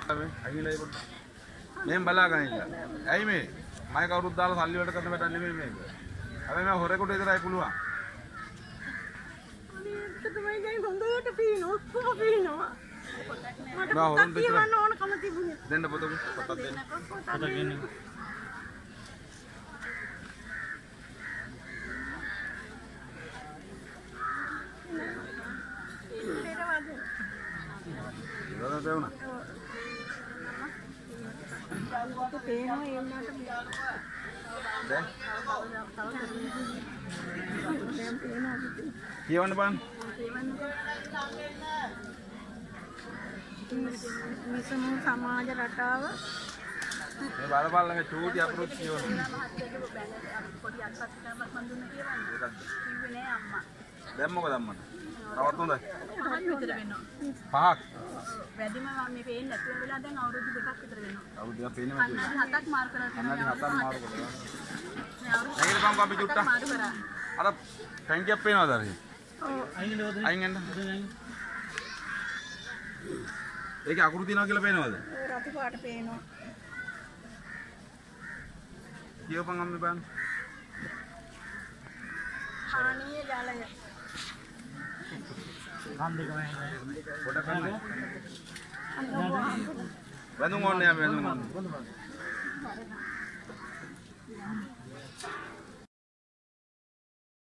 मैं बला गए आई मैं मैं का रुद्दाल साली वट करने बैठा नहीं मैं अबे मैं होरे को इधर आई पुलवा तो तुम्हें जाई गंगा पीनो पीनो मैं होरन बेच रहा नोन कमती बुने देन पता देन पता नहीं दादा देव ना तो पेनो एम ना दे पेनो किवन बन मिसमु समाज रटाव මේ බලපල්ල මේ චූටි අප්‍රෝච් කියවන දැන් මොකද අම්මට තවත් හොඳයි පහක් වැඩිම මේ පේන්නේ නැතුව වෙලා දැන් අවුරුදු දෙකක් විතර වෙනවා අවුරුදු දෙකක් පේන්නේ නැතුව හතක් මාරු කරලා තියෙනවා හතක් මාරු කරලා මේ අවුරුදු නැගිට පම් අපි චුට්ටක් මාරු කරා අර ටැංකියක් පේනවද අර අයින් යන්න ඒකේ අකුරු තියනවා කියලා පේනවද රතු පාට පේනවා කියවපන් අම්මේ බලන්න හානිය ජලය පොඩක් ගන්න වැඳුම් ඕනේ වැඳුම් ඕනේ